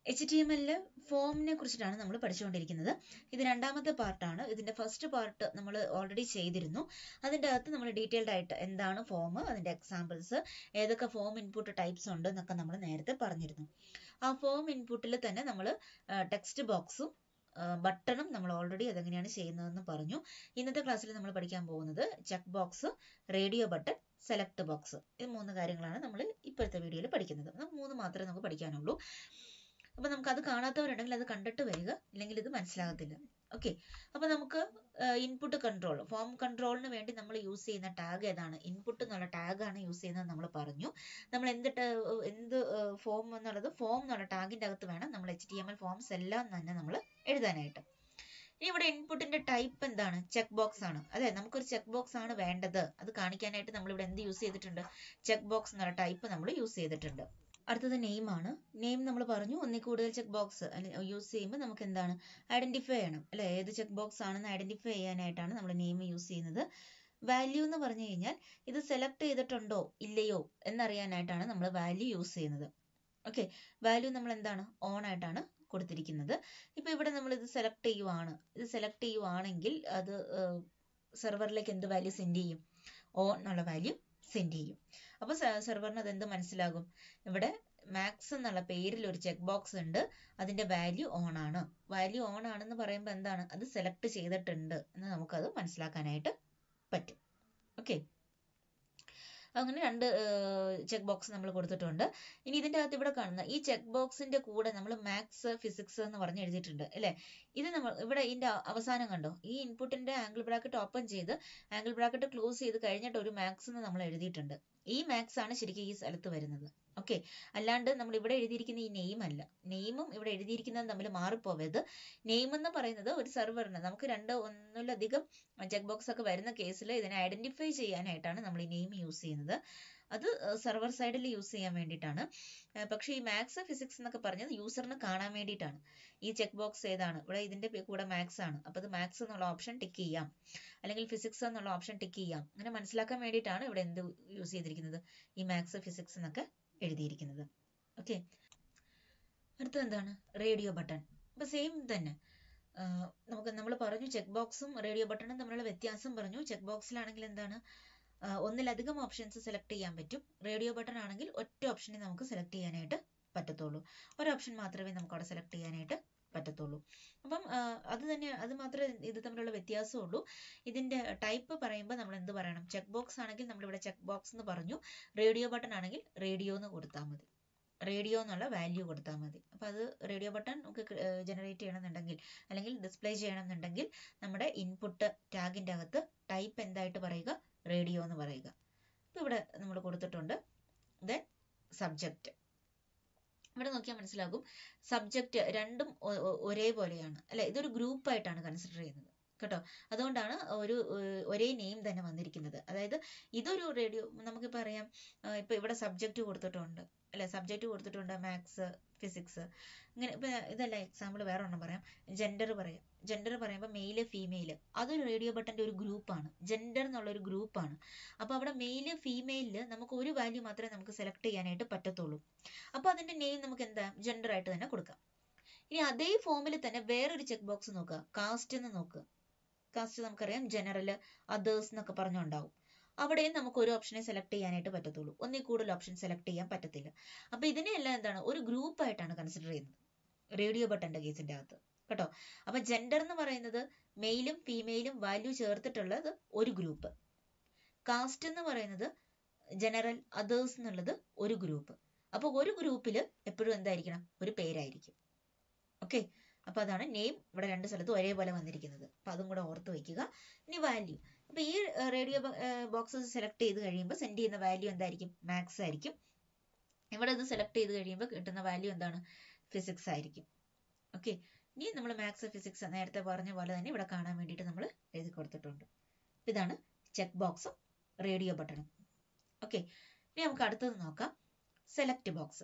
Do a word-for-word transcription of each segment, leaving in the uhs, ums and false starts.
H T M എല്ലില് ഫോമിനെ കുറിച്ചിട്ടാണ് നമ്മൾ പഠിച്ചുകൊണ്ടിരിക്കുന്നത്. ഇത് രണ്ടാമത്തെ പാർട്ടാണ്. ഇതിന്റെ ഫസ്റ്റ് പാർട്ട് നമ്മൾ ഓൾറെഡി ചെയ്തിരുന്നു. അതിൻ്റെ അകത്ത് നമ്മൾ ഡീറ്റെയിൽഡ് ആയിട്ട് എന്താണ് ഫോം, അതിന്റെ എക്സാമ്പിൾസ്, ഏതൊക്കെ ഫോം ഇൻപുട്ട് ടൈപ്സ് ഉണ്ട് എന്നൊക്കെ നമ്മൾ നേരത്തെ പറഞ്ഞിരുന്നു. ആ ഫോം ഇൻപുട്ടിൽ തന്നെ നമ്മൾ ടെക്സ്റ്റ് ബോക്സും ബട്ടണും നമ്മൾ ഓൾറെഡി അതെങ്ങനെയാണ് ചെയ്യുന്നതെന്ന് പറഞ്ഞു. ഇന്നത്തെ ക്ലാസ്സിൽ നമ്മൾ പഠിക്കാൻ പോകുന്നത് check box, radio button, select box, ഈ മൂന്ന് കാര്യങ്ങളാണ് നമ്മൾ ഇപ്പോഴത്തെ വീഡിയോയിൽ പഠിക്കുന്നത്. നമുക്ക് മൂന്ന് മാത്രമേ നമുക്ക് പഠിക്കാനുള്ളൂ. അപ്പൊ നമുക്ക് അത് കാണാത്തവരുണ്ടെങ്കിൽ അത് കണ്ടിട്ട് വരിക, ഇല്ലെങ്കിൽ ഇത് മനസ്സിലാകത്തില്ല. ഓക്കെ, അപ്പൊ നമുക്ക് ഇൻപുട്ട് കൺട്രോൾ, ഫോം കൺട്രോളിന് വേണ്ടി നമ്മൾ യൂസ് ചെയ്യുന്ന ടാഗ് ഏതാണ്? ഇൻപുട്ട് എന്നുള്ള ടാഗാണ് യൂസ് ചെയ്യുന്നത് നമ്മൾ പറഞ്ഞു. നമ്മൾ എന്ത് എന്ത് ഫോം എന്നുള്ളത് ഫോം എന്നുള്ള ടാഗിന്റെ അകത്ത് വേണം നമ്മൾ H T M L forms എല്ലാം തന്നെ നമ്മൾ എഴുതാനായിട്ട്. ഇനി ഇവിടെ ഇൻപുട്ടിന്റെ ടൈപ്പ് എന്താണ്? ചെക്ക് ബോക്സ് ആണ്. അതെ, നമുക്കൊരു ചെക്ക് ബോക്സ് ആണ് വേണ്ടത്. അത് കാണിക്കാനായിട്ട് നമ്മൾ ഇവിടെ എന്ത് യൂസ് ചെയ്തിട്ടുണ്ട്? ചെക്ക് ബോക്സ് എന്നുള്ള ടൈപ്പ് നമ്മൾ യൂസ് ചെയ്തിട്ടുണ്ട്. അടുത്തത് നെയിം ആണ്. നെയിം നമ്മൾ പറഞ്ഞു, ഒന്നിൽ കൂടുതൽ ചെക്ക് ബോക്സ് യൂസ് ചെയ്യുമ്പോൾ നമുക്ക് എന്താണ് ഐഡന്റിഫൈ ചെയ്യണം അല്ലെ, ഏത് ചെക്ക് ബോക്സ് ആണെന്ന് ഐഡന്റിഫൈ ചെയ്യാനായിട്ടാണ് നമ്മൾ നെയിം യൂസ് ചെയ്യുന്നത്. വാല്യൂ എന്ന് പറഞ്ഞു കഴിഞ്ഞാൽ ഇത് സെലക്ട് ചെയ്തിട്ടുണ്ടോ ഇല്ലയോ എന്നറിയാനായിട്ടാണ് നമ്മൾ വാല്യൂ യൂസ് ചെയ്യുന്നത്. ഓക്കെ, വാല്യൂ നമ്മൾ എന്താണ് ഓൺ ആയിട്ടാണ് കൊടുത്തിരിക്കുന്നത്. ഇപ്പൊ ഇവിടെ നമ്മൾ ഇത് സെലക്ട് ചെയ്യുവാണ്, ഇത് സെലക്ട് ചെയ്യുവാണെങ്കിൽ അത് സെർവറിലേക്ക് എന്ത് വാല്യൂ സെൻഡ് ചെയ്യും? ഓൺ എന്നുള്ള വാല്യൂ സെൻഡ് ചെയ്യും. അപ്പൊ സെർവറിന് അതെന്ത് മനസ്സിലാകും? ഇവിടെ മാക്സ് എന്നുള്ള പേരിൽ ഒരു ചെക്ക് ബോക്സ് ഉണ്ട്, അതിന്റെ വാല്യൂ ഓൺ ആണ്. വാല്യൂ ഓൺ ആണെന്ന് പറയുമ്പോൾ എന്താണ്? അത് സെലക്ട് ചെയ്തിട്ടുണ്ട് എന്ന് നമുക്കത് മനസ്സിലാക്കാനായിട്ട് പറ്റും. ഓക്കെ, അങ്ങനെ രണ്ട് ചെക്ക് ബോക്സ് നമ്മൾ കൊടുത്തിട്ടുണ്ട്. ഇനി ഇതിന്റെ അകത്ത് ഇവിടെ കാണുന്ന ഈ ചെക്ക് ബോക്സിന്റെ കൂടെ നമ്മൾ മാത്സ്, ഫിസിക്സ് എന്ന് പറഞ്ഞ് എഴുതിയിട്ടുണ്ട് അല്ലെ. ഇത് നമ്മൾ ഇവിടെ ഇതിന്റെ അവസാനം കണ്ടോ, ഈ ഇൻപുട്ടിന്റെ ആംഗിൾ ബ്രാക്കറ്റ് ഓപ്പൺ ചെയ്ത് ആംഗിൾ ബ്രാക്കറ്റ് ക്ലോസ് ചെയ്ത് കഴിഞ്ഞിട്ട് ഒരു മാത്സ് എന്ന് നമ്മൾ എഴുതിയിട്ടുണ്ട്. ഈ മാത്സ് ആണ് ശരിക്കും ഈ സ്ഥലത്ത് വരുന്നത്. ഓക്കെ, അല്ലാണ്ട് നമ്മൾ ഇവിടെ എഴുതിയിരിക്കുന്ന ഈ നെയിം അല്ല. നെയിമും ഇവിടെ എഴുതിയിരിക്കുന്നത് തമ്മിൽ മാറിപ്പോവരുത്. നെയിം എന്ന് പറയുന്നത് ഒരു സെർവറിന് നമുക്ക് രണ്ട് ഒന്നിലധികം ചെക്ക് ബോക്സ് ഒക്കെ വരുന്ന കേസിൽ ഇതിനെ ഐഡന്റിഫൈ ചെയ്യാനായിട്ടാണ് നമ്മൾ ഈ നെയിം യൂസ് ചെയ്യുന്നത്. അത് സെർവർ സൈഡിൽ യൂസ് ചെയ്യാൻ വേണ്ടിയിട്ടാണ്. പക്ഷേ ഈ മാത്സ്, ഫിസിക്സ് എന്നൊക്കെ പറഞ്ഞത് യൂസറിന് കാണാൻ വേണ്ടിയിട്ടാണ്. ഈ ചെക്ക് ബോക്സ് ഏതാണ്? ഇവിടെ ഇതിന്റെ കൂടെ മാത്സ് ആണ്, അപ്പൊ അത് മാത്സ് എന്നുള്ള ഓപ്ഷൻ ടിക്ക് ചെയ്യാം, അല്ലെങ്കിൽ ഫിസിക്സ് എന്നുള്ള ഓപ്ഷൻ ടിക്ക് ചെയ്യാം. അങ്ങനെ മനസ്സിലാക്കാൻ വേണ്ടിയിട്ടാണ് ഇവിടെ എന്ത് യൂസ് ചെയ്തിരിക്കുന്നത്? ഈ മാത്സ്, ഫിസിക്സ് എന്നൊക്കെ എഴുതിയിരിക്കുന്നത്. ഓക്കെ, അടുത്തത് എന്താണ്? Radio button. അപ്പൊ സെയിം തന്നെ നമുക്ക് നമ്മൾ പറഞ്ഞു ചെക്ക് ബോക്സും റേഡിയോ ബട്ടണും തമ്മിലുള്ള വ്യത്യാസം പറഞ്ഞു. ചെക്ക് ബോക്സിലാണെങ്കിൽ എന്താണ് ഒന്നിലധികം ഓപ്ഷൻസ് സെലക്ട് ചെയ്യാൻ പറ്റും. റേഡിയോ ബട്ടൺ ആണെങ്കിൽ ഒറ്റ ഓപ്ഷനെ നമുക്ക് സെലക്ട് ചെയ്യാനായിട്ട് പറ്റത്തുള്ളൂ. ഒരു ഓപ്ഷൻ മാത്രമേ നമുക്ക് അവിടെ സെലക്ട് ചെയ്യാനായിട്ട് പറ്റത്തുള്ളൂ. അപ്പം അത് തന്നെ, അത് മാത്രമേ ഇത് തമ്മിലുള്ള വ്യത്യാസമുള്ളൂ. ഇതിന്റെ ടൈപ്പ് പറയുമ്പോൾ നമ്മൾ എന്ത് പറയണം? ചെക്ക് ബോക്സ് ആണെങ്കിൽ നമ്മളിവിടെ ചെക്ക് ബോക്സ് എന്ന് പറഞ്ഞു, റേഡിയോ ബട്ടൺ ആണെങ്കിൽ റേഡിയോ എന്ന് കൊടുത്താൽ മതി, റേഡിയോ എന്നുള്ള വാല്യൂ കൊടുത്താൽ മതി. അപ്പൊ അത് റേഡിയോ ബട്ടൺ നമുക്ക് ജനറേറ്റ് ചെയ്യണമെന്നുണ്ടെങ്കിൽ അല്ലെങ്കിൽ ഡിസ്പ്ലേ ചെയ്യണമെന്നുണ്ടെങ്കിൽ നമ്മുടെ ഇൻപുട്ട് ടാഗിന്റെ അകത്ത് ടൈപ്പ് എന്തായിട്ട് പറയുക? റേഡിയോ എന്ന് പറയുക. ഇപ്പൊ ഇവിടെ നമ്മൾ കൊടുത്തിട്ടുണ്ട് ദെൻ സബ്ജക്റ്റ്. ഇവിടെ നോക്കിയാൽ മനസ്സിലാകും സബ്ജക്റ്റ് രണ്ടും ഒരേപോലെയാണ് അല്ലെ. ഇതൊരു ഗ്രൂപ്പ് ആയിട്ടാണ് കൺസിഡർ ചെയ്യുന്നത് കേട്ടോ. അതുകൊണ്ടാണ് ഒരു ഒരേ നെയിം തന്നെ വന്നിരിക്കുന്നത്. അതായത് ഇതൊരു റേഡിയോ, നമുക്കിപ്പോൾ അറിയാം, ഇപ്പൊ ഇവിടെ സബ്ജക്റ്റ് കൊടുത്തിട്ടുണ്ട് അല്ലെ, സബ്ജക്റ്റ് കൊടുത്തിട്ടുണ്ട് മാത്സ്, ഫിസിക്സ്, ഇങ്ങനെ. ഇപ്പൊ ഇതല്ല എക്സാമ്പിൾ, വേറെ ഒന്നും പറയാം. ജെൻഡർ പറയാം. ജെൻഡർ പറയുമ്പോൾ മെയില്, ഫീമെയില്, അതൊരു റേഡിയോ ബട്ടന്റെ ഒരു ഗ്രൂപ്പാണ്. ജെൻഡർ എന്നുള്ള ഒരു ഗ്രൂപ്പാണ്. അപ്പൊ അവിടെ മെയില്, ഫീമെയിലില് നമുക്ക് ഒരു വാല്യൂ മാത്രമേ നമുക്ക് സെലക്ട് ചെയ്യാനായിട്ട് പറ്റത്തുള്ളൂ. അപ്പൊ അതിന്റെ നെയിം നമുക്ക് എന്താ? ജെൻഡർ ആയിട്ട് തന്നെ കൊടുക്കാം. ഇനി അതേ ഫോമിൽ തന്നെ വേറൊരു ചെക്ക് ബോക്സ് നോക്കുക, കാസ്റ്റ് എന്ന് നോക്കുക. കാസ്റ്റ് നമുക്കറിയാം ജനറൽ, അതേഴ്സ് എന്നൊക്കെ പറഞ്ഞുണ്ടാവും. അവിടെയും നമുക്ക് ഒരു ഓപ്ഷനെ സെലക്ട് ചെയ്യാനായിട്ട് പറ്റത്തുള്ളൂ, ഒന്നിൽ കൂടുതൽ ഓപ്ഷൻ സെലക്ട് ചെയ്യാൻ പറ്റത്തില്ല. അപ്പൊ ഇതിനെല്ലാം എന്താണ്? ഒരു ഗ്രൂപ്പ് ആയിട്ടാണ് കൺസിഡർ ചെയ്യുന്നത് റേഡിയോ ബട്ടന്റെ കേസിന്റെ അകത്ത് കേട്ടോ. അപ്പൊ ജെൻഡർ എന്ന് പറയുന്നത് മെയിലും ഫീമെയിലും വാല്യൂ ചേർത്തിട്ടുള്ളത് ഒരു ഗ്രൂപ്പ്. കാസ്റ്റ് എന്ന് പറയുന്നത് ജനറൽ, അതേഴ്സ് എന്നുള്ളത് ഒരു ഗ്രൂപ്പ്. അപ്പൊ ഒരു ഗ്രൂപ്പില് എപ്പോഴും എന്തായിരിക്കണം? ഒരു പേരായിരിക്കും. ഓക്കെ, അപ്പൊ അതാണ് നെയിം ഇവിടെ രണ്ട് സ്ഥലത്തും ഒരേപോലെ വന്നിരിക്കുന്നത്. അപ്പൊ അതും കൂടെ ഓർത്ത് വയ്ക്കുക. ഇനി വാല്യൂ, അപ്പൊ ഈ റേഡിയോ ബോക്സസ് സെലക്ട് ചെയ്ത് കഴിയുമ്പോൾ സെൻഡ് ചെയ്യുന്ന വാല്യൂ എന്തായിരിക്കും? മാത്സ് ആയിരിക്കും. ഇവിടെ ഇത് സെലക്ട് ചെയ്ത് കഴിയുമ്പോൾ കിട്ടുന്ന വാല്യൂ എന്താണ്? ഫിസിക്സ് ആയിരിക്കും. ഓക്കെ, ഇനി നമ്മൾ മാത്സ്, ഫിസിക്സ് നേരത്തെ പറഞ്ഞ പോലെ തന്നെ ഇവിടെ കാണാൻ വേണ്ടിയിട്ട് നമ്മൾ എഴുതി കൊടുത്തിട്ടുണ്ട്. ഇതാണ് ചെക്ക് ബോക്സും റേഡിയോ ബട്ടണും. ഓക്കെ, ഇനി നമുക്ക് അടുത്തത് നോക്കാം, സെലക്ട് ബോക്സ്.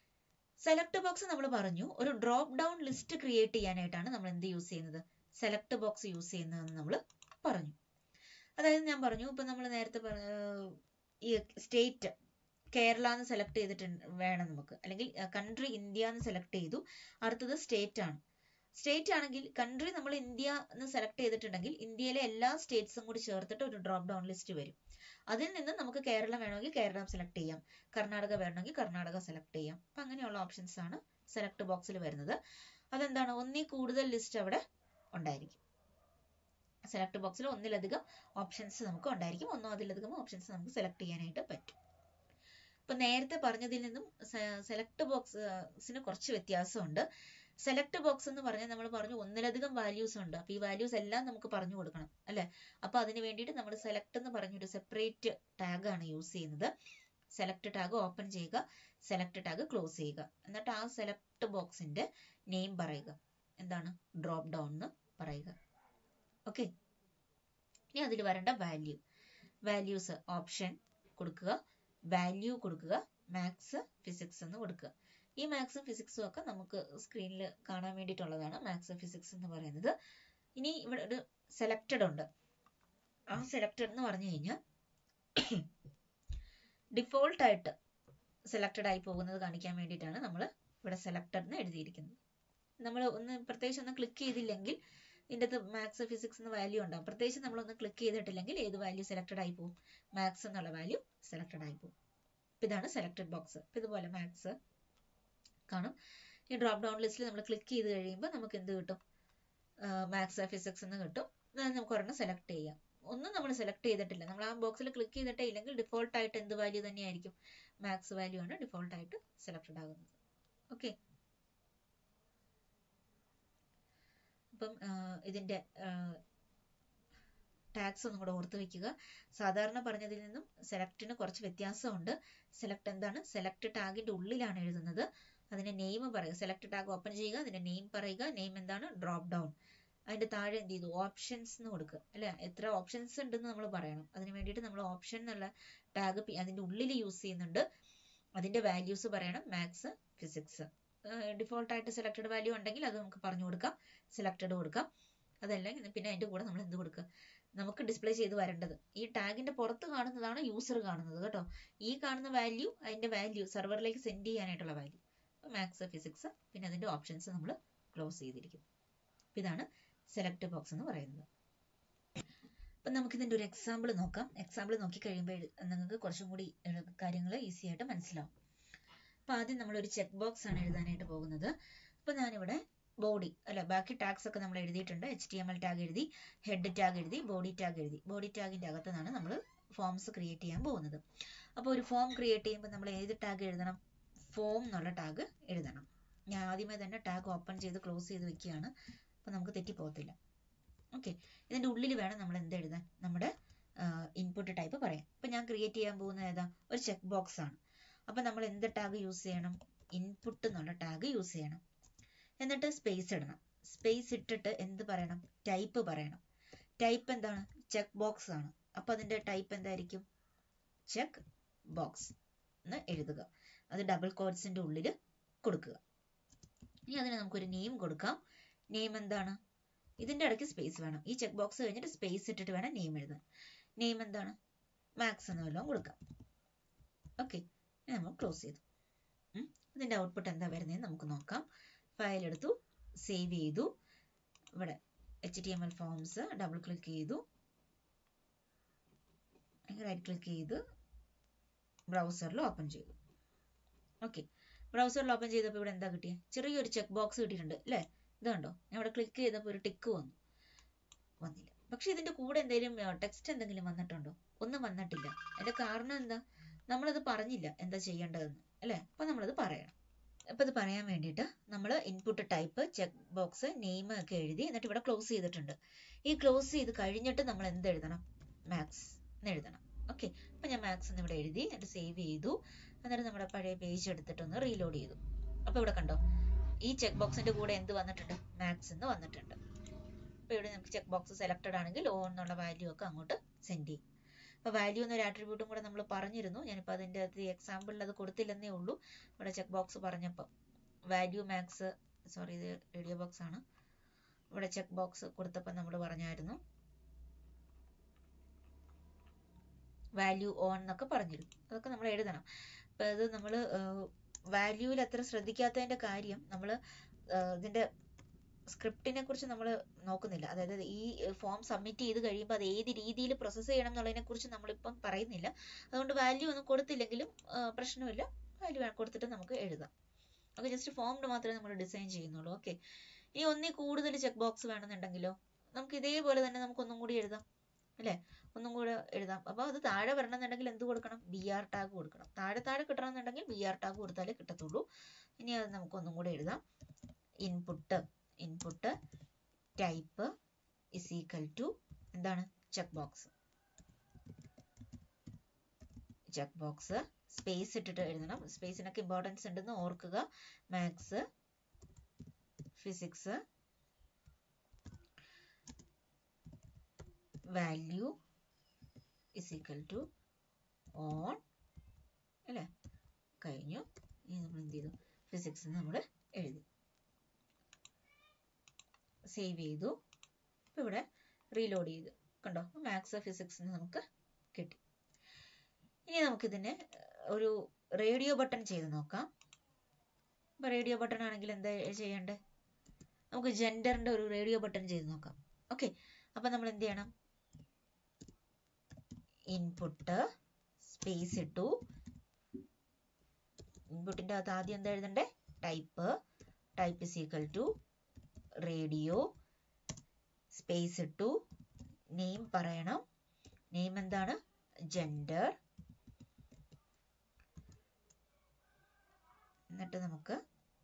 സെലക്ട് ബോക്സ് നമ്മൾ പറഞ്ഞു ഒരു ഡ്രോപ്പ് ഡൗൺ ലിസ്റ്റ് ക്രിയേറ്റ് ചെയ്യാനായിട്ടാണ് നമ്മൾ എന്ത് യൂസ് ചെയ്യുന്നത്? സെലക്ട് ബോക്സ് യൂസ് ചെയ്യുന്നതെന്ന് നമ്മൾ പറഞ്ഞു. അതായത് ഞാൻ പറഞ്ഞു, ഇപ്പൊ നമ്മൾ നേരത്തെ ഈ സ്റ്റേറ്റ് കേരള എന്ന് സെലക്ട് ചെയ്തിട്ട് വേണം നമുക്ക്, അല്ലെങ്കിൽ കൺട്രി ഇന്ത്യ എന്ന് സെലക്ട് ചെയ്തു. അടുത്തത് സ്റ്റേറ്റ് ആണ്. സ്റ്റേറ്റ് ആണെങ്കിൽ കൺട്രി നമ്മൾ ഇന്ത്യ എന്ന് സെലക്ട് ചെയ്തിട്ടുണ്ടെങ്കിൽ ഇന്ത്യയിലെ എല്ലാ സ്റ്റേറ്റ്സും കൂടി ചേർത്തിട്ട് ഒരു ഡ്രോപ്പ് ഡൗൺ ലിസ്റ്റ് വരും. അതിൽ നിന്ന് നമുക്ക് കേരളം വേണമെങ്കിൽ കേരളം സെലക്ട് ചെയ്യാം, കർണാടക വേണമെങ്കിൽ കർണാടക സെലക്ട് ചെയ്യാം. അപ്പൊ അങ്ങനെയുള്ള ഓപ്ഷൻസ് ആണ് സെലക്ട് ബോക്സിൽ വരുന്നത്. അതെന്താണ്, ഒന്നിൽ കൂടുതൽ ലിസ്റ്റ് അവിടെ ഉണ്ടായിരിക്കും. സെലക്ട് ബോക്സിൽ ഒന്നിലധികം ഓപ്ഷൻസ് നമുക്ക് ഉണ്ടായിരിക്കും, ഒന്നോ അതിലധികം ഓപ്ഷൻസ് നമുക്ക് സെലക്ട് ചെയ്യാനായിട്ട് പറ്റും. ഇപ്പൊ നേരത്തെ പറഞ്ഞതിൽ നിന്നും സെലക്ട് ബോക്സിന് കുറച്ച് വ്യത്യാസമുണ്ട്. സെലക്ട് ബോക്സ് എന്ന് പറഞ്ഞാൽ നമ്മൾ പറഞ്ഞു ഒന്നിലധികം വാല്യൂസ് ഉണ്ട്, അപ്പൊ ഈ വാല്യൂസ് എല്ലാം നമുക്ക് പറഞ്ഞു കൊടുക്കണം അല്ലെ. അപ്പൊ അതിന് വേണ്ടിയിട്ട് നമ്മൾ സെലക്ട് എന്ന് പറഞ്ഞൊരു സെപ്പറേറ്റ് ടാഗ് ആണ് യൂസ് ചെയ്യുന്നത്. സെലക്ട് ടാഗ് ഓപ്പൺ ചെയ്യുക, സെലക്ട് ടാഗ് ക്ലോസ് ചെയ്യുക, എന്നിട്ട് ആ സെലക്ട് ബോക്സിന്റെ നെയിം പറയുക, എന്താണ്, ഡ്രോപ്പ് ഡൗൺ എന്ന് പറയുക. ഓക്കെ, ഇനി അതിൽ വരേണ്ട വാല്യൂ വാല്യൂസ് ഓപ്ഷൻ കൊടുക്കുക, വാല്യൂ കൊടുക്കുക, മാത്സ് ഫിസിക്സ് എന്ന് കൊടുക്കുക. ഈ മാത്സും ഫിസിക്സും ഒക്കെ നമുക്ക് സ്ക്രീനിൽ കാണാൻ വേണ്ടിയിട്ടുള്ളതാണ് മാത്സ് ഫിസിക്സ് എന്ന് പറയുന്നത്. ഇനി ഇവിടെ ഒരു സെലക്റ്റഡ് ഉണ്ട്. ആ സെലക്റ്റഡ് എന്ന് പറഞ്ഞു കഴിഞ്ഞാൽ ഡിഫോൾട്ട് ആയിട്ട് സെലക്റ്റഡ് ആയി പോകുന്നത് കാണിക്കാൻ വേണ്ടിയിട്ടാണ് നമ്മൾ ഇവിടെ സെലക്റ്റഡ് എന്ന് എഴുതിയിരിക്കുന്നത്. നമ്മൾ ഒന്ന് പ്രത്യേകിച്ച് ഒന്ന് ക്ലിക്ക് ചെയ്തില്ലെങ്കിൽ ഇതിൻ്റെ അകത്ത് മാത്സ് ഫിസിക്സ് എന്ന വാല്യൂ ഉണ്ടാവും. പ്രത്യേകിച്ച് നമ്മളൊന്ന് ക്ലിക്ക് ചെയ്തിട്ടില്ലെങ്കിൽ ഏത് വാല്യൂ സെലക്റ്റഡ് ആയി പോകും, മാത്സ് എന്നുള്ള വാല്യൂ സെലക്റ്റഡ് ആയി പോകും. ഇതാണ് സെലക്റ്റഡ് ബോക്സ്. ഇതുപോലെ മാത്സ് കാണും. ഈ ഡ്രോപ്പ് ഡൗൺ ലിസ്റ്റിൽ നമ്മൾ ക്ലിക്ക് ചെയ്ത് കഴിയുമ്പോൾ നമുക്ക് എന്ത് കിട്ടും, മാത്സ് ഫിസിക്സ് എന്ന് കിട്ടും. നമുക്ക് ഒരെണ്ണം സെലക്ട് ചെയ്യാം. ഒന്നും നമ്മൾ സെലക്ട് ചെയ്തിട്ടില്ല, നമ്മൾ ആ ബോക്സിൽ ക്ലിക്ക് ചെയ്തിട്ടേ ഇല്ലെങ്കിൽ ഡിഫോൾട്ട് ആയിട്ട് എന്ത് വാല്യൂ തന്നെയായിരിക്കും, മാത്സ് വാല്യൂ ആണ് ഡിഫോൾട്ട് ആയിട്ട് സെലക്റ്റഡ് ആകുന്നത്. ഓക്കെ, അപ്പം ഇതിന്റെ ടാഗ്സ് ഒന്നും കൂടെ ഓർത്ത് വെക്കുക. സാധാരണ പറഞ്ഞതിൽ നിന്നും സെലക്ടിന് കുറച്ച് വ്യത്യാസമുണ്ട്. സെലക്ട് എന്താണ്, സെലക്ട് ടാഗിന്റെ ഉള്ളിലാണ് എഴുതുന്നത്. അതിന്റെ നെയിം പറയുക, സെലക്ട് ടാഗ് ഓപ്പൺ ചെയ്യുക, അതിന്റെ നെയിം പറയുക. നെയിം എന്താണ്, ഡ്രോപ്പ് ഡൗൺ. അതിന്റെ താഴെ എന്ത് ചെയ്തു, ഓപ്ഷൻസ് എന്ന് കൊടുക്കുക അല്ലെ. എത്ര ഓപ്ഷൻസ് ഉണ്ടെന്ന് നമ്മൾ പറയണം. അതിന് വേണ്ടിയിട്ട് നമ്മൾ ഓപ്ഷൻ എന്നുള്ള ടാഗ് അതിന്റെ ഉള്ളിൽ യൂസ് ചെയ്യുന്നുണ്ട്. അതിന്റെ വാല്യൂസ് പറയണം, മാത്സ് ഫിസിക്സ്. ഡിഫോൾട്ട് ആയിട്ട് സെലക്ടഡ് വാല്യൂ ഉണ്ടെങ്കിൽ അത് നമുക്ക് പറഞ്ഞു കൊടുക്കാം, സെലക്ടഡ് കൊടുക്കാം. അതല്ല പിന്നെ അതിന്റെ കൂടെ നമ്മൾ എന്ത് കൊടുക്കുക, നമുക്ക് ഡിസ്പ്ലേ ചെയ്ത് വരേണ്ടത് ഈ ടാഗിന്റെ പുറത്ത് കാണുന്നതാണ് യൂസർ കാണുന്നത് കേട്ടോ. ഈ കാണുന്ന വാല്യൂ അതിന്റെ വാല്യൂ സെർവറിലേക്ക് സെൻഡ് ചെയ്യാനായിട്ടുള്ള വാല്യൂ, മാത്സ് ഫിസിക്സ്, പിന്നെ അതിന്റെ ഓപ്ഷൻസ് നമ്മൾ ക്ലോസ് ചെയ്തിരിക്കും. ഇതാണ് സെലക്ട് ബോക്സ് എന്ന് പറയുന്നത്. അപ്പൊ നമുക്ക് ഇതിന്റെ ഒരു എക്സാമ്പിൾ നോക്കാം. എക്സാമ്പിൾ നോക്കി കഴിയുമ്പോൾ നിങ്ങൾക്ക് കുറച്ചും കൂടി കാര്യങ്ങൾ ഈസി ആയിട്ട് മനസ്സിലാവും. അപ്പൊ ആദ്യം നമ്മൾ ഒരു ചെക്ക് ബോക്സ് ആണ് എഴുതാനായിട്ട് പോകുന്നത്. അപ്പൊ ഞാനിവിടെ ബോഡി അല്ല, ബാക്കി ടാഗ്സ് ഒക്കെ നമ്മൾ എഴുതിയിട്ടുണ്ട്. H T M L tag എഴുതി, ഹെഡ് ടാഗ് എഴുതി, ബോഡി ടാഗ് എഴുതി. ബോഡി ടാഗിന്റെ അകത്ത് നിന്നാണ് നമ്മൾ ഫോംസ് ക്രിയേറ്റ് ചെയ്യാൻ പോകുന്നത്. അപ്പോൾ ഒരു ഫോം ക്രിയേറ്റ് ചെയ്യുമ്പോൾ നമ്മൾ ഏത് ടാഗ് എഴുതണം, ഫോം എന്നുള്ള ടാഗ് എഴുതണം. ഞാൻ ആദ്യമേ തന്നെ ടാഗ് ഓപ്പൺ ചെയ്ത് ക്ലോസ് ചെയ്ത് വെക്കുകയാണ്, അപ്പൊ നമുക്ക് തെറ്റിപ്പോകത്തില്ല. ഓക്കെ, ഇതിന്റെ ഉള്ളിൽ വേണം നമ്മൾ എന്ത് എഴുതാൻ, നമ്മുടെ ഇൻപുട്ട് ടൈപ്പ് പറയാം. അപ്പൊ ഞാൻ ക്രിയേറ്റ് ചെയ്യാൻ പോകുന്നത് ഏതാ, ഒരു ചെക്ക് ബോക്സ് ആണ്. അപ്പൊ നമ്മൾ എന്ത് ടാഗ് യൂസ് ചെയ്യണം, ഇൻപുട്ട് എന്നുള്ള ടാഗ് യൂസ് ചെയ്യണം. എന്നിട്ട് സ്പേസ് ഇടണം. സ്പേസ് ഇട്ടിട്ട് എന്ത് പറയണം, ടൈപ്പ് പറയണം. ടൈപ്പ് എന്താണ്, ചെക്ക് ബോക്സ് ആണ്. അപ്പൊ അതിന്റെ ടൈപ്പ് എന്തായിരിക്കും, ചെക്ക് ബോക്സ് എന്ന് എഴുതുക. അത് ഡബിൾ കോട്ട്സിന്റെ ഉള്ളിൽ കൊടുക്കുക. ഇനി അതിന് നമുക്കൊരു നെയിം കൊടുക്കാം. നെയിം എന്താണ്, ഇതിന്റെ ഇടയ്ക്ക് സ്പേസ് വേണം. ഈ ചെക്ക് ബോക്സ് കഴിഞ്ഞിട്ട് സ്പേസ് ഇട്ടിട്ട് വേണം നെയിം എഴുതാൻ. നെയിം എന്താണ്, മാത്സ് എന്ന് വല്ലതും കൊടുക്കാം. ഓക്കെ, നമ്മൾ ക്ലോസ് ചെയ്തു. ഇതിന്റെ ഔട്ട്പുട്ട് എന്താ വരുന്നതെന്ന് നമുക്ക് നോക്കാം. ഫയൽ എടുത്തു, സേവ് ചെയ്തു. ഇവിടെ H T M L forms double click ചെയ്തു, റൈറ്റ് ക്ലിക്ക് ചെയ്ത് ബ്രൗസറിൽ ഓപ്പൺ ചെയ്തു. ഓക്കെ, ബ്രൗസറിൽ ഓപ്പൺ ചെയ്തപ്പോൾ ഇവിടെ എന്താ കിട്ടിയത്, ചെറിയൊരു ചെക്ക് ബോക്സ് കിട്ടിയിട്ടുണ്ട് അല്ലേ. ഇത് കണ്ടോ, ഞാൻ ഇവിടെ ക്ലിക്ക് ചെയ്തപ്പോൾ ഒരു ടിക്ക് വന്നു വന്നില്ല. പക്ഷെ ഇതിന്റെ കൂടെ എന്തെങ്കിലും ടെക്സ്റ്റ് എന്തെങ്കിലും വന്നിട്ടുണ്ടോ, ഒന്നും വന്നിട്ടില്ല. അതിന്റെ കാരണം എന്താ, നമ്മളത് പറഞ്ഞില്ല എന്താ ചെയ്യേണ്ടതെന്ന് അല്ലേ. അപ്പൊ നമ്മളത് പറയണം. അപ്പൊ ഇത് പറയാൻ വേണ്ടിയിട്ട് നമ്മൾ input type, check box, name ഒക്കെ എഴുതി, എന്നിട്ട് ഇവിടെ ക്ലോസ് ചെയ്തിട്ടുണ്ട്. ഈ ക്ലോസ് ചെയ്ത് കഴിഞ്ഞിട്ട് നമ്മൾ എന്ത് എഴുതണം, മാത്സ് എന്ന് എഴുതണം. ഓക്കെ, അപ്പൊ ഞാൻ മാത്സ് എന്ന് ഇവിടെ എഴുതി, എന്നിട്ട് സേവ് ചെയ്തു. എന്നിട്ട് നമ്മുടെ പഴയ പേജ് എടുത്തിട്ടൊന്ന് റീലോഡ് ചെയ്തു. അപ്പൊ ഇവിടെ കണ്ടോ, ഈ ചെക്ക് ബോക്സിന്റെ കൂടെ എന്ത് വന്നിട്ടുണ്ട്, മാത്സ് എന്ന് വന്നിട്ടുണ്ട്. അപ്പൊ ഇവിടെ നമുക്ക് ചെക്ക് ബോക്സ് സെലക്ടഡ് ആണെങ്കിൽ ഓൺ എന്നുള്ള വാല്യൂ ഒക്കെ അങ്ങോട്ട് സെൻഡ് ചെയ്യും. അപ്പൊ വാല്യൂ എന്നൊരു ആട്രിബ്യൂട്ടും കൂടെ നമ്മൾ പറഞ്ഞിരുന്നു. ഞാനിപ്പോൾ അതിൻ്റെ അകത്ത് എക്സാമ്പിളിൽ അത് കൊടുത്തില്ലെന്നേ ഉള്ളൂ. ഇവിടെ ചെക്ക് ബോക്സ് പറഞ്ഞപ്പോൾ വാല്യൂ മാത്സ്, സോറി ഇത് റേഡിയോ ബോക്സ് ആണ്. ഇവിടെ ചെക്ക് ബോക്സ് കൊടുത്തപ്പോൾ നമ്മൾ പറഞ്ഞായിരുന്നു വാല്യൂ ഓൺ എന്നൊക്കെ പറഞ്ഞിരുന്നു. അതൊക്കെ നമ്മൾ എഴുതണം. അപ്പം അത് നമ്മൾ വാല്യൂവിൽ അത്ര ശ്രദ്ധിക്കാത്തതിൻ്റെ കാര്യം നമ്മൾ ഇതിൻ്റെ സ്ക്രിപ്റ്റിനെ കുറിച്ച് നമ്മൾ നോക്കുന്നില്ല. അതായത് ഈ ഫോം സബ്മിറ്റ് ചെയ്ത് കഴിയുമ്പോൾ അത് ഏത് രീതിയിൽ പ്രോസസ്സ് ചെയ്യണം എന്നുള്ളതിനെ കുറിച്ച് നമ്മളിപ്പം പറയുന്നില്ല. അതുകൊണ്ട് വാല്യൂ ഒന്നും കൊടുത്തില്ലെങ്കിലും പ്രശ്നമില്ല, വാല്യൂ കൊടുത്തിട്ട് നമുക്ക് എഴുതാം. ഓക്കെ, ജസ്റ്റ് ഫോമിൽ മാത്രമേ നമ്മൾ ഡിസൈൻ ചെയ്യുന്നുള്ളൂ. ഓക്കെ, ഇനി ഒന്നിൽ കൂടുതൽ ചെക്ക് ബോക്സ് വേണമെന്നുണ്ടെങ്കിലോ നമുക്ക് ഇതേപോലെ തന്നെ നമുക്ക് ഒന്നും കൂടി എഴുതാം അല്ലേ, ഒന്നും കൂടെ എഴുതാം. അപ്പോൾ അത് താഴെ വരണമെന്നുണ്ടെങ്കിൽ എന്ത് കൊടുക്കണം? ബി ആർ ടാഗ് കൊടുക്കണം. താഴെ താഴെ കിട്ടണമെന്നുണ്ടെങ്കിൽ ബി ആർ ടാഗ് കൊടുത്താലേ കിട്ടത്തുള്ളൂ. ഇനി അത് നമുക്ക് ഒന്നും കൂടെ എഴുതാം. Input input type is equal to എന്താണ്? Check box. Check box space ഇട്ടിട്ട് എഴുതണം. സ്പേസിനൊക്കെ ഇമ്പോർട്ടൻസ് ഉണ്ടെന്ന് ഓർക്കുക. Maths, physics, value is equal to on അല്ലേ, കഴിഞ്ഞു. ഇനി നമ്മൾ എന്ത് ചെയ്തു? ഫിസിക്സ് നമ്മൾ എഴുതി സേവ് ചെയ്തു. ഇപ്പം ഇവിടെ റീലോഡ് ചെയ്തു, കണ്ടോ? മാത്സ് ഫിസിക്സ് നമുക്ക് കിട്ടി. ഇനി നമുക്കിതിനെ ഒരു റേഡിയോ ബട്ടൺ ചെയ്ത് നോക്കാം. ഇപ്പം റേഡിയോ ബട്ടൺ ആണെങ്കിൽ എന്താ ചെയ്യേണ്ടത്? നമുക്ക് ജെൻഡറിൻ്റെ ഒരു റേഡിയോ ബട്ടൺ ചെയ്ത് നോക്കാം. ഓക്കെ, അപ്പം നമ്മൾ എന്ത് ചെയ്യണം? ഇൻപുട്ട് സ്പേസ് ഇട്ടു. ഇൻപുട്ടിൻ്റെ അകത്ത് ആദ്യം എന്താ എഴുതണ്ടേ? Type. Type is equal to radio space ഇട്ടു. നെയിം പറയണം. നെയിം എന്താണ്? ജെൻഡർ. എന്നിട്ട് നമുക്ക്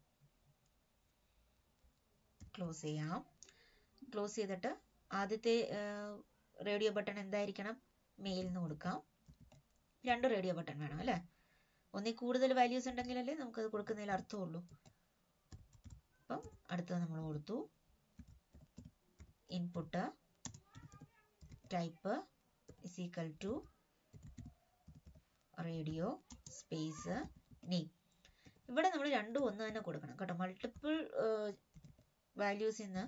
ക്ലോസ് ചെയ്യാം. ക്ലോസ് ചെയ്തിട്ട് ആദ്യത്തെ റേഡിയോ ബട്ടൺ എന്തായിരിക്കണം? മെയിൽ എന്ന് കൊടുക്കാം. രണ്ട് റേഡിയോ ബട്ടൺ വേണം അല്ലേ? ഒന്നിൽ കൂടുതൽ വാല്യൂസ് ഉണ്ടെങ്കിലല്ലേ നമുക്കത് കൊടുക്കുന്നതിൽ അർത്ഥമുള്ളൂ. അപ്പം അടുത്തത് നമ്മൾ കൊടുത്തു. Input type is equal to radio space name. ഇവിടെ നമ്മൾ രണ്ടും ഒന്ന് തന്നെ കൊടുക്കണം കേട്ടോ. മൾട്ടിപ്പിൾ വാല്യൂസിൽ നിന്ന്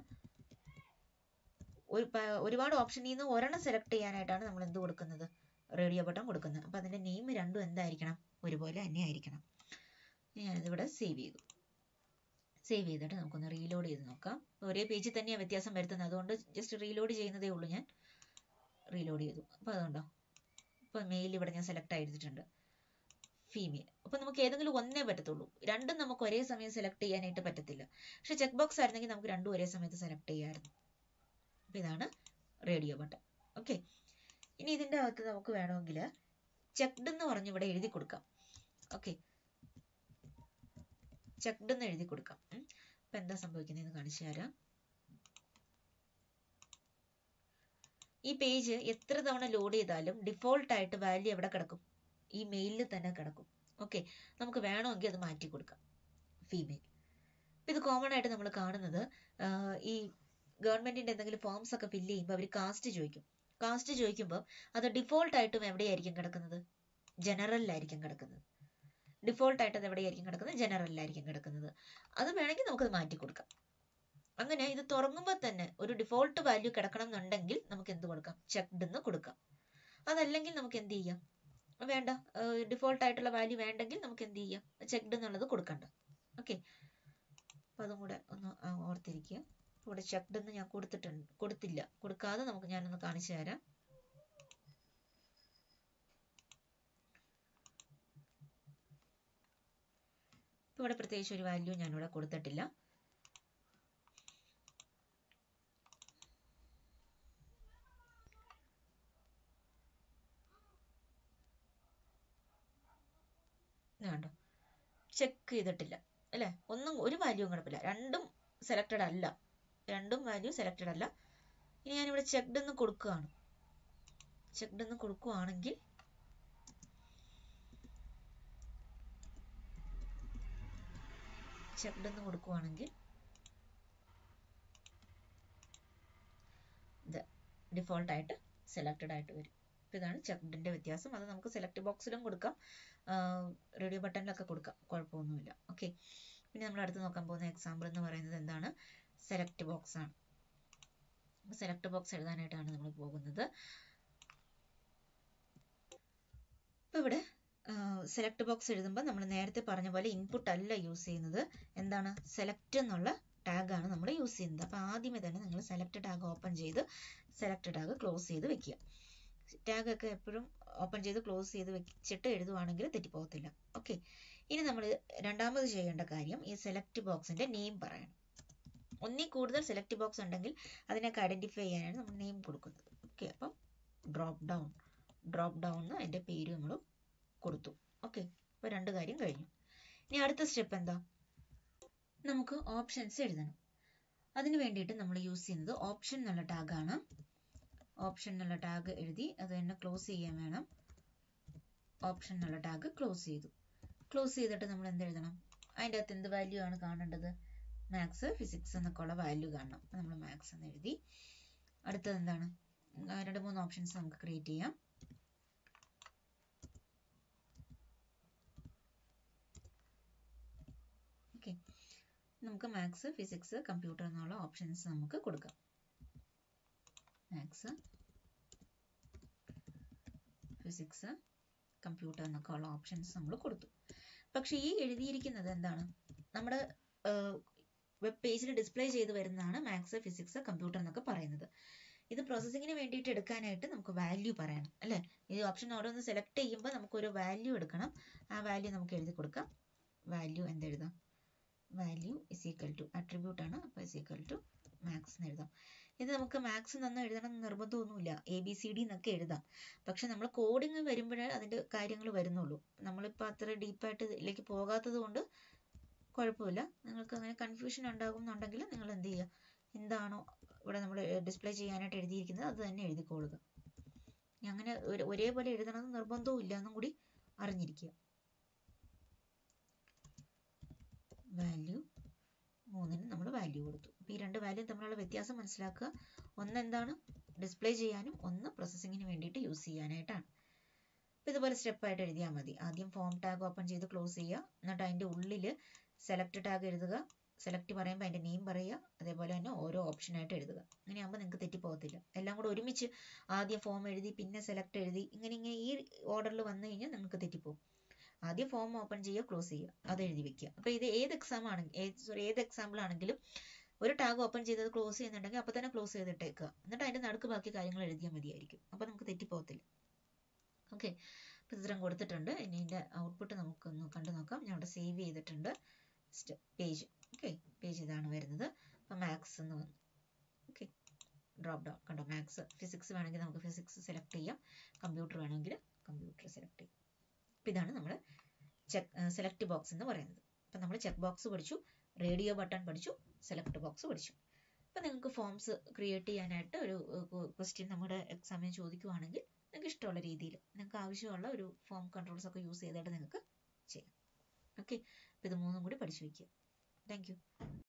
ഒരു ഒരുപാട് ഓപ്ഷനിൽ നിന്ന് ഒരെണ്ണം സെലക്ട് ചെയ്യാനായിട്ടാണ് നമ്മൾ എന്ത് കൊടുക്കുന്നത്? റേഡിയോ ബട്ടൺ കൊടുക്കുന്നത്. അപ്പം അതിൻ്റെ നെയിം രണ്ടും എന്തായിരിക്കണം? ഒരുപോലെ തന്നെ ആയിരിക്കണം. ഞാനിതിവിടെ സേവ് ചെയ്തു. സേവ് ചെയ്തിട്ട് നമുക്കൊന്ന് റീലോഡ് ചെയ്ത് നോക്കാം. ഒരേ പേജിൽ തന്നെയാണ് വ്യത്യാസം വരുത്തുന്നത്, അതുകൊണ്ട് ജസ്റ്റ് റീലോഡ് ചെയ്യുന്നതേ ഉള്ളൂ. ഞാൻ റീലോഡ് ചെയ്തു. അപ്പോൾ അതുകൊണ്ടോ ഇപ്പോൾ മെയിൽ ഇവിടെ ഞാൻ സെലക്ട് ചെയ്തിട്ടുണ്ട്, ഫീമെയിൽ. അപ്പോൾ നമുക്ക് ഏതെങ്കിലും ഒന്നേ പറ്റത്തുള്ളൂ, രണ്ടും നമുക്ക് ഒരേ സമയം സെലക്ട് ചെയ്യാനായിട്ട് പറ്റത്തില്ല. പക്ഷെ ചെക്ക് ബോക്സ് ആയിരുന്നെങ്കിൽ നമുക്ക് രണ്ടും ഒരേ സമയത്ത് സെലക്ട് ചെയ്യാമായിരുന്നു. അപ്പോൾ ഇതാണ് റേഡിയോ ബട്ടൺ. ഓക്കെ, ഇനി ഇതിൻ്റെ അകത്ത് നമുക്ക് വേണമെങ്കിൽ ചെക്ക്ഡ് എന്ന് പറഞ്ഞ് ഇവിടെ എഴുതി കൊടുക്കാം. ഓക്കെ, ചെക്ക്ഡ് എന്ന് എഴുതി കൊടുക്കാം. അപ്പം എന്താ സംഭവിക്കുന്നതെന്ന് കാണിച്ചു തരാം. ഈ പേജ് എത്ര തവണ ലോഡ് ചെയ്താലും ഡിഫോൾട്ടായിട്ട് വാല്യൂ എവിടെ കിടക്കും? ഈ മെയിലിൽ തന്നെ കിടക്കും. ഓക്കെ, നമുക്ക് വേണമെങ്കിൽ അത് മാറ്റി കൊടുക്കാം, ഫീമെയിൽ. ഇത് കോമൺ ആയിട്ട് നമ്മൾ കാണുന്നത് ഈ ഗവൺമെന്റിന്റെ എന്തെങ്കിലും ഫോംസ് ഒക്കെ ഫില്ല് ചെയ്യുമ്പോൾ അവർ കാസ്റ്റ് ചോദിക്കും. കാസ്റ്റ് ചോദിക്കുമ്പോൾ അത് ഡിഫോൾട്ടായിട്ടും എവിടെയായിരിക്കും കിടക്കുന്നത്? ജനറലിലായിരിക്കും കിടക്കുന്നത്. ഡിഫോൾട്ടായിട്ട് അത് എവിടെയായിരിക്കും കിടക്കുന്നത്? ജനറലിലായിരിക്കും കിടക്കുന്നത്. അത് വേണമെങ്കിൽ നമുക്കത് മാറ്റി കൊടുക്കാം. അങ്ങനെ ഇത് തുറങ്ങുമ്പോൾ തന്നെ ഒരു ഡിഫോൾട്ട് വാല്യൂ കിടക്കണം എന്നുണ്ടെങ്കിൽ നമുക്ക് എന്ത് കൊടുക്കാം? ചെക്ക്ഡ് എന്ന് കൊടുക്കാം. അതല്ലെങ്കിൽ നമുക്ക് എന്ത് ചെയ്യാം? വേണ്ട, ഡിഫോൾട്ട് ആയിട്ടുള്ള വാല്യൂ വേണ്ടെങ്കിൽ നമുക്ക് എന്ത് ചെയ്യാം? ചെക്ക്ഡ് എന്നുള്ളത് കൊടുക്കണ്ട. ഓക്കെ, അപ്പം അതും കൂടെ ഒന്ന് ഓർത്തിരിക്കുക. ഇവിടെ ചെക്ക്ഡ് എന്ന് ഞാൻ കൊടുത്തിട്ടുണ്ട്, കൊടുത്തില്ല, കൊടുക്കാതെ നമുക്ക് ഞാനൊന്ന് കാണിച്ചു തരാം. ഇപ്പം ഇവിടെ പ്രത്യേകിച്ച് ഒരു വാല്യൂ ഞാനിവിടെ കൊടുത്തിട്ടില്ല. വേണ്ട, ചെക്ക് ചെയ്തിട്ടില്ല അല്ലേ? ഒന്നും ഒരു വാല്യൂവും കുഴപ്പമില്ല, രണ്ടും സെലക്റ്റഡ് അല്ല, രണ്ടും വാല്യൂ സെലക്റ്റഡ് അല്ല. ഇനി ഞാനിവിടെ ചെക്ക്ഡ് എന്ന് കൊടുക്കുകയാണ്. ചെക്ക്ഡ് എന്ന് കൊടുക്കുകയാണെങ്കിൽ ചെക്ക്ഡ് എന്ന് കൊടുക്കുകയാണെങ്കിൽ ഇത് ഡിഫോൾട്ടായിട്ട് സെലക്റ്റഡ് ആയിട്ട് വരും. അപ്പോൾ ഇതാണ് ചെക്ക്ഡിൻ്റെ വ്യത്യാസം. അത് നമുക്ക് സെലക്ട് ബോക്സിലും കൊടുക്കാം, റേഡിയോ ബട്ടണിലൊക്കെ കൊടുക്കാം, കുഴപ്പമൊന്നുമില്ല. ഓക്കെ, പിന്നെ നമ്മൾ അടുത്ത് നോക്കാൻ പോകുന്ന എക്സാമ്പിൾ എന്ന് പറയുന്നത് എന്താണ്? സെലക്ട് ബോക്സ് ആണ്. സെലക്ട് ബോക്സ് എഴുതാനായിട്ടാണ് നമ്മൾ പോകുന്നത്. അപ്പോൾ ഇവിടെ സെലക്ട് ബോക്സ് എഴുതുമ്പോൾ നമ്മൾ നേരത്തെ പറഞ്ഞ പോലെ ഇൻപുട്ട് അല്ല യൂസ് ചെയ്യുന്നത്. എന്താണ്? സെലക്ട് എന്നുള്ള ടാഗാണ് നമ്മൾ യൂസ് ചെയ്യുന്നത്. അപ്പോൾ ആദ്യമേ തന്നെ നിങ്ങൾ സെലക്ട് ടാഗ് ഓപ്പൺ ചെയ്ത് സെലക്ട് ടാഗ് ക്ലോസ് ചെയ്ത് വെക്കുക. ടാഗൊക്കെ എപ്പോഴും ഓപ്പൺ ചെയ്ത് ക്ലോസ് ചെയ്ത് വെച്ചിട്ട് എഴുതുവാണെങ്കിൽ തെറ്റിപ്പോകത്തില്ല. ഓക്കെ, ഇനി നമ്മൾ രണ്ടാമത് ചെയ്യേണ്ട കാര്യം ഈ സെലക്ട് ബോക്സിന്റെ നെയിം പറയണം. ഒന്നിൽ കൂടുതൽ സെലക്ട് ബോക്സ് ഉണ്ടെങ്കിൽ അതിനൊക്കെ ഐഡന്റിഫൈ ചെയ്യാനാണ് നമ്മൾ നെയിം കൊടുക്കുന്നത്. ഓക്കെ, അപ്പം ഡ്രോപ്പ് ഡൗൺ ഡ്രോപ്പ് ഡൗൺ എന്ന് അതിൻ്റെ പേര് നമ്മൾ കൊടുത്തു. ഓക്കെ, അപ്പോൾ രണ്ട് കാര്യം കഴിഞ്ഞു. ഇനി അടുത്ത സ്റ്റെപ്പ് എന്താ? നമുക്ക് ഓപ്ഷൻസ് എഴുതണം. അതിന് വേണ്ടിയിട്ട് നമ്മൾ യൂസ് ചെയ്യുന്നത് ഓപ്ഷൻ എന്നുള്ള ടാഗാണ്. ഓപ്ഷൻ എന്നുള്ള ടാഗ് എഴുതി അത് തന്നെ ക്ലോസ് ചെയ്യാൻ വേണം. ഓപ്ഷൻ എന്നുള്ള ടാഗ് ക്ലോസ് ചെയ്തു. ക്ലോസ് ചെയ്തിട്ട് നമ്മൾ എന്ത് എഴുതണം? അതിൻ്റെ അകത്ത് എന്ത് വാല്യൂ ആണ് കാണേണ്ടത്? മാത്സ്, ഫിസിക്സ് എന്നൊക്കെ ഉള്ള വാല്യൂ കാണണം. നമ്മൾ മാത്സ് എന്ന് എഴുതി. അടുത്തത് എന്താണ്? രണ്ട് മൂന്ന് ഓപ്ഷൻസ് നമുക്ക് ക്രിയേറ്റ് ചെയ്യാം. ഓക്കെ, നമുക്ക് മാത്സ്, ഫിസിക്സ്, കമ്പ്യൂട്ടർ എന്നുള്ള ഓപ്ഷൻസ് നമുക്ക് കൊടുക്കാം. മാത്സ്, ഫിസിക്സ്, കമ്പ്യൂട്ടർ എന്നൊക്കെ ഉള്ള ഓപ്ഷൻസ് നമ്മൾ കൊടുത്തു. പക്ഷെ ഈ എഴുതിയിരിക്കുന്നത് എന്താണ്? നമ്മുടെ വെബ് പേജിൽ ഡിസ്പ്ലേ ചെയ്ത് വരുന്നതാണ് മാത്സ്, ഫിസിക്സ്, കമ്പ്യൂട്ടർ എന്നൊക്കെ പറയുന്നത്. ഇത് പ്രോസസ്സിങ്ങിന് വേണ്ടിയിട്ട് എടുക്കാനായിട്ട് നമുക്ക് വാല്യൂ പറയണം അല്ലേ? ഈ ഓപ്ഷൻ ഓരോന്ന് സെലക്ട് ചെയ്യുമ്പോൾ നമുക്കൊരു വാല്യൂ എടുക്കണം. ആ വാല്യൂ നമുക്ക് എഴുതി കൊടുക്കാം. വാല്യൂ എന്തെഴുതാം? Value is equal to attribute ആണ്, അപ്പോൾ ഇസ് ഈക്വൽ ടു മാത്സ് എന്ന് എഴുതാം. ഇത് നമുക്ക് മാത്സ് നന്ന് എഴുതണം എന്ന് നിർബന്ധമൊന്നുമില്ല. എ ബി സി ഡി എന്നൊക്കെ എഴുതാം. പക്ഷെ നമ്മൾ കോഡിങ് വരുമ്പോഴേ അതിൻ്റെ കാര്യങ്ങൾ വരുന്നുള്ളൂ. നമ്മളിപ്പോൾ അത്ര ഡീപ്പായിട്ട് ഇതിലേക്ക് പോകാത്തത് കൊണ്ട് കുഴപ്പമില്ല. നിങ്ങൾക്ക് അങ്ങനെ കൺഫ്യൂഷൻ ഉണ്ടാകുന്നുണ്ടെങ്കിൽ നിങ്ങൾ എന്ത് ചെയ്യുക? എന്താണോ ഇവിടെ നമ്മൾ ഡിസ്പ്ലേ ചെയ്യാനായിട്ട് എഴുതിയിരിക്കുന്നത് അത് തന്നെ എഴുതിക്കൊള്ളുക. അങ്ങനെ ഒരേപോലെ എഴുതണമെന്ന് നിർബന്ധവും ഇല്ല എന്നും കൂടി അറിഞ്ഞിരിക്കുക. വാല്യൂ മൂന്നിന് നമ്മൾ വാല്യൂ കൊടുത്തു. അപ്പോൾ ഈ രണ്ട് വാല്യൂ തമ്മിലുള്ള വ്യത്യാസം മനസ്സിലാക്കുക. ഒന്ന് എന്താണ്? ഡിസ്പ്ലേ ചെയ്യാനും ഒന്ന് പ്രോസസ്സിങ്ങിന് വേണ്ടിയിട്ട് യൂസ് ചെയ്യാനായിട്ടാണ്. അപ്പോൾ ഇതുപോലെ സ്റ്റെപ്പായിട്ട് എഴുതിയാൽ മതി. ആദ്യം ഫോം ടാഗ് ഓപ്പൺ ചെയ്ത് ക്ലോസ് ചെയ്യുക. എന്നിട്ട് അതിൻ്റെ ഉള്ളിൽ സെലക്ട് ടാഗ് എഴുതുക. സെലക്ട് പറയുമ്പോൾ അതിൻ്റെ നെയിം പറയുക. അതേപോലെ തന്നെ ഓരോ ഓപ്ഷനായിട്ട് എഴുതുക. അങ്ങനെയാകുമ്പോൾ നിങ്ങൾക്ക് തെറ്റിപ്പോകത്തില്ല. എല്ലാം കൂടെ ഒരുമിച്ച് ആദ്യം ഫോം എഴുതി പിന്നെ സെലക്ട് എഴുതി ഇങ്ങനെ ഇങ്ങനെ ഈ ഓർഡറിൽ വന്നു കഴിഞ്ഞാൽ നിങ്ങൾക്ക് തെറ്റിപ്പോകും. ആദ്യം ഫോം ഓപ്പൺ ചെയ്യുക, ക്ലോസ് ചെയ്യുക, അത് എഴുതി വെക്കുക. അപ്പോൾ ഇത് ഏത് എക്സാം ആണെങ്കിൽ സോറി ഏത് എക്സാമ്പിൾ ആണെങ്കിലും ഒരു ടാഗ് ഓപ്പൺ ചെയ്തത് ക്ലോസ് ചെയ്യുന്നുണ്ടെങ്കിൽ അപ്പോൾ തന്നെ ക്ലോസ് ചെയ്തിട്ടേക്കുക. എന്നിട്ട് അതിൻ്റെ നടുക്ക് ബാക്കി കാര്യങ്ങൾ എഴുതിയാൽ മതിയായിരിക്കും. അപ്പോൾ നമുക്ക് തെറ്റിപ്പോകത്തില്ല. ഓക്കെ, അപ്പോൾ ഇത്രയും കൊടുത്തിട്ടുണ്ട്. ഇനി ഇതിൻ്റെ ഔട്ട്പുട്ട് നമുക്കൊന്ന് കണ്ടു നോക്കാം. ഞാൻ ഇവിടെ സേവ് ചെയ്തിട്ടുണ്ട് പേജ്. ഓക്കെ, പേജ് ഇതാണ് വരുന്നത്. അപ്പോൾ മാത്സ് എന്ന് വന്നു. ഓക്കെ, ഡ്രോപ്പ് ഡൗൺ കണ്ടോ? മാത്സ്, ഫിസിക്സ് വേണമെങ്കിൽ നമുക്ക് ഫിസിക്സ് സെലക്ട് ചെയ്യാം. കമ്പ്യൂട്ടർ വേണമെങ്കിൽ കമ്പ്യൂട്ടർ സെലക്ട് ചെയ്യാം. അപ്പോൾ ഇതാണ് നമ്മൾ ചെക്ക് സെലക്ട് ബോക്സ് എന്ന് പറയുന്നത്. അപ്പോൾ നമ്മൾ ചെക്ക് ബോക്സ് പഠിച്ചു, റേഡിയോ ബട്ടൺ പഠിച്ചു, സെലക്ട് ബോക്സ് പഠിച്ചു. അപ്പോൾ നിങ്ങൾക്ക് ഫോംസ് ക്രിയേറ്റ് ചെയ്യാനായിട്ട് ഒരു ക്വസ്റ്റ്യൻ നമ്മുടെ എക്സാമിന് ചോദിക്കുവാണെങ്കിൽ നിങ്ങൾക്ക് ഇഷ്ടമുള്ള രീതിയിൽ നിങ്ങൾക്ക് ആവശ്യമുള്ള ഒരു ഫോം കൺട്രോൾസ് ഒക്കെ യൂസ് ചെയ്തിട്ട് നിങ്ങൾക്ക് ചെയ്യാം. ഓക്കെ, അപ്പോൾ ഇത് മൂന്നും കൂടി പഠിച്ചു വയ്ക്കുക. Thank U.